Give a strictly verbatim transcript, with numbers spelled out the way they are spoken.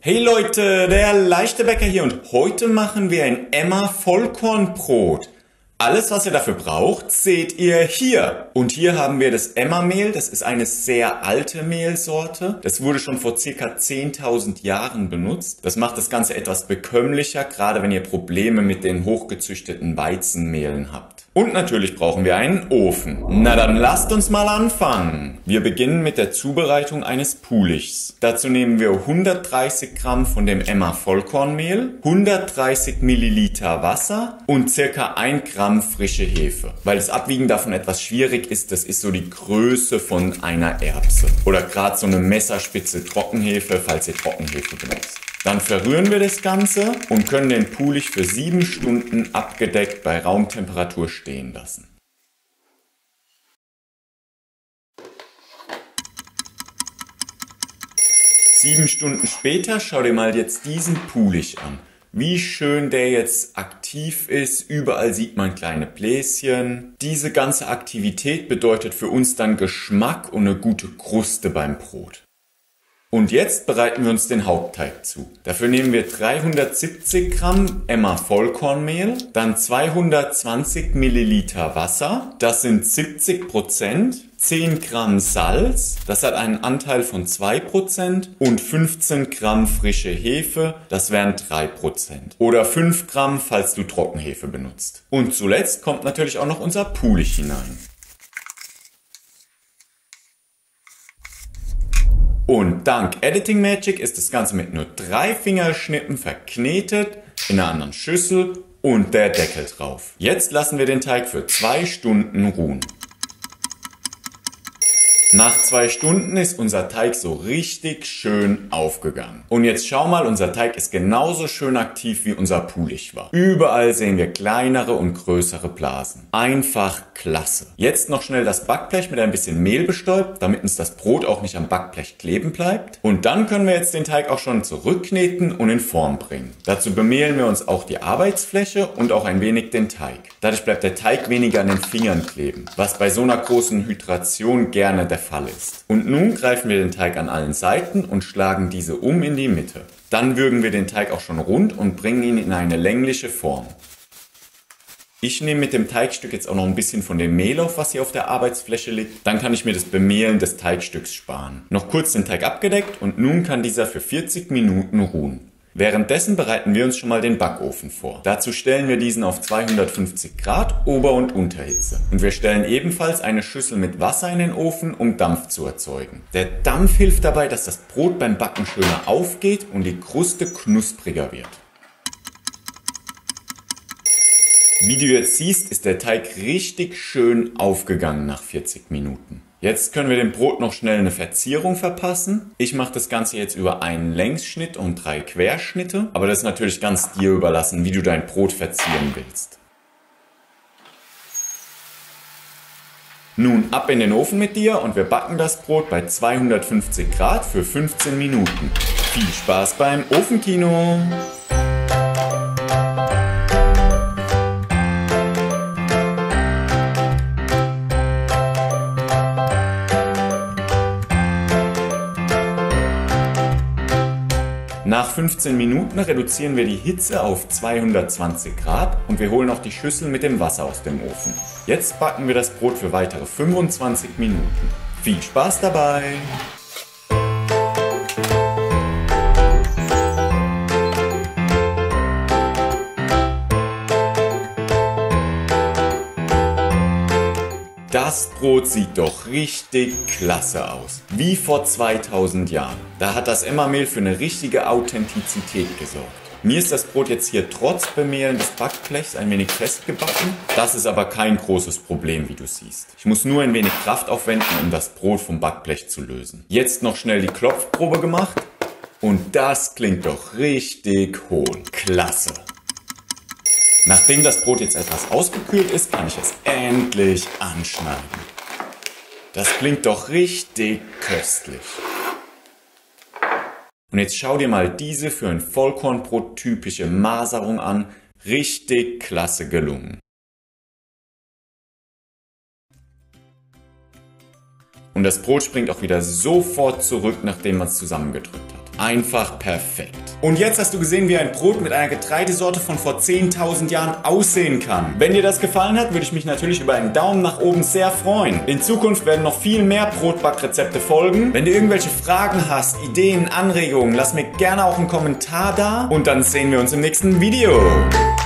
Hey Leute, der leichte Bäcker hier und heute machen wir ein Emma Vollkornbrot. Alles, was ihr dafür braucht, seht ihr hier. Und hier haben wir das Emma-Mehl. Das ist eine sehr alte Mehlsorte. Das wurde schon vor ca. zehntausend Jahren benutzt. Das macht das Ganze etwas bekömmlicher, gerade wenn ihr Probleme mit den hochgezüchteten Weizenmehlen habt. Und natürlich brauchen wir einen Ofen. Na dann lasst uns mal anfangen. Wir beginnen mit der Zubereitung eines Poolichs. Dazu nehmen wir hundertdreißig Gramm von dem Emma Vollkornmehl, hundertdreißig Milliliter Wasser und ca. ein Gramm frische Hefe. Weil das Abwiegen davon etwas schwierig ist, das ist so die Größe von einer Erbse. Oder gerade so eine Messerspitze Trockenhefe, falls ihr Trockenhefe benutzt. Dann verrühren wir das Ganze und können den Poolich für sieben Stunden abgedeckt bei Raumtemperatur stehen lassen. Sieben Stunden später schau dir mal jetzt diesen Poolich an. Wie schön der jetzt aktiv ist, überall sieht man kleine Bläschen. Diese ganze Aktivität bedeutet für uns dann Geschmack und eine gute Kruste beim Brot. Und jetzt bereiten wir uns den Hauptteig zu. Dafür nehmen wir dreihundertsiebzig Gramm Emma Vollkornmehl, dann zweihundertzwanzig Milliliter Wasser, das sind siebzig Prozent, zehn Gramm Salz, das hat einen Anteil von zwei Prozent und fünfzehn Gramm frische Hefe, das wären drei Prozent. Oder fünf Gramm, falls du Trockenhefe benutzt. Und zuletzt kommt natürlich auch noch unser Poolich hinein. Und dank Editing Magic ist das Ganze mit nur drei Fingerschnippen verknetet in einer anderen Schüssel und der Deckel drauf. Jetzt lassen wir den Teig für zwei Stunden ruhen. Nach zwei Stunden ist unser Teig so richtig schön aufgegangen. Und jetzt schau mal, unser Teig ist genauso schön aktiv wie unser Poolich war. Überall sehen wir kleinere und größere Blasen. Einfach klasse. Jetzt noch schnell das Backblech mit ein bisschen Mehl bestäubt, damit uns das Brot auch nicht am Backblech kleben bleibt. Und dann können wir jetzt den Teig auch schon zurückkneten und in Form bringen. Dazu bemehlen wir uns auch die Arbeitsfläche und auch ein wenig den Teig. Dadurch bleibt der Teig weniger an den Fingern kleben, was bei so einer großen Hydration gerne der Fall ist. Und nun greifen wir den Teig an allen Seiten und schlagen diese um in die Mitte. Dann würgen wir den Teig auch schon rund und bringen ihn in eine längliche Form. Ich nehme mit dem Teigstück jetzt auch noch ein bisschen von dem Mehl auf, was hier auf der Arbeitsfläche liegt. Dann kann ich mir das Bemehlen des Teigstücks sparen. Noch kurz den Teig abgedeckt und nun kann dieser für vierzig Minuten ruhen. Währenddessen bereiten wir uns schon mal den Backofen vor. Dazu stellen wir diesen auf zweihundertfünfzig Grad Ober- und Unterhitze. Und wir stellen ebenfalls eine Schüssel mit Wasser in den Ofen, um Dampf zu erzeugen. Der Dampf hilft dabei, dass das Brot beim Backen schöner aufgeht und die Kruste knuspriger wird. Wie du jetzt siehst, ist der Teig richtig schön aufgegangen nach vierzig Minuten. Jetzt können wir dem Brot noch schnell eine Verzierung verpassen. Ich mache das Ganze jetzt über einen Längsschnitt und drei Querschnitte. Aber das ist natürlich ganz dir überlassen, wie du dein Brot verzieren willst. Nun ab in den Ofen mit dir und wir backen das Brot bei zweihundertfünfzig Grad für fünfzehn Minuten. Viel Spaß beim Ofenkino! Nach fünfzehn Minuten reduzieren wir die Hitze auf zweihundertzwanzig Grad und wir holen auch die Schüssel mit dem Wasser aus dem Ofen. Jetzt backen wir das Brot für weitere fünfundzwanzig Minuten. Viel Spaß dabei! Das Brot sieht doch richtig klasse aus. Wie vor zweitausend Jahren. Da hat das Emma-Mehl für eine richtige Authentizität gesorgt. Mir ist das Brot jetzt hier trotz Bemehlen des Backblechs ein wenig festgebacken. Das ist aber kein großes Problem, wie du siehst. Ich muss nur ein wenig Kraft aufwenden, um das Brot vom Backblech zu lösen. Jetzt noch schnell die Klopfprobe gemacht. Und das klingt doch richtig hohl. Klasse. Nachdem das Brot jetzt etwas ausgekühlt ist, kann ich es endlich anschneiden. Das klingt doch richtig köstlich. Und jetzt schau dir mal diese für ein Vollkornbrot typische Maserung an. Richtig klasse gelungen. Und das Brot springt auch wieder sofort zurück, nachdem man es zusammengedrückt hat. einfach perfekt. Und jetzt hast du gesehen, wie ein Brot mit einer Getreidesorte von vor zehntausend Jahren aussehen kann. Wenn dir das gefallen hat, würde ich mich natürlich über einen Daumen nach oben sehr freuen. In Zukunft werden noch viel mehr Brotbackrezepte folgen. Wenn du irgendwelche Fragen hast, Ideen, Anregungen, lass mir gerne auch einen Kommentar da und dann sehen wir uns im nächsten Video.